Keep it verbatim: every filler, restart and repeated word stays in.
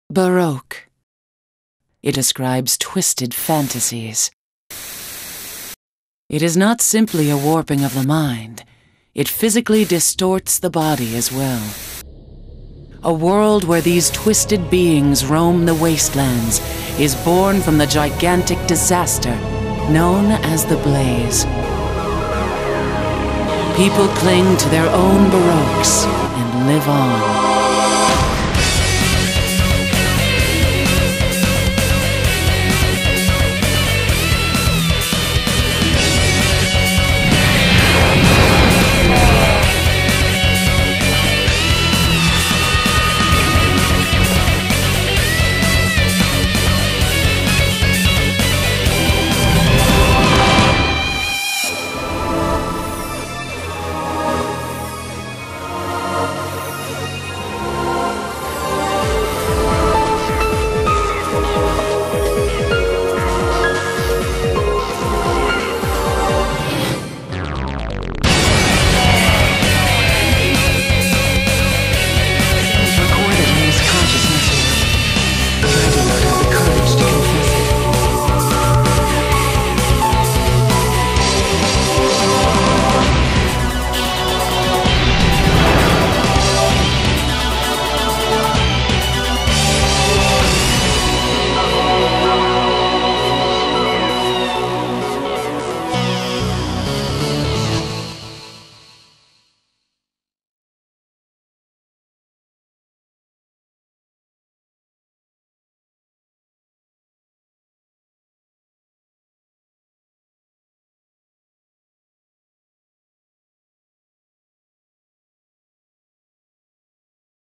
Baroque. It describes twisted fantasies. It is not simply a warping of the mind. It physically distorts the body as well. A world where these twisted beings roam the wastelands is born from the gigantic disaster known as the Blaze. People cling to their own Baroques and live on.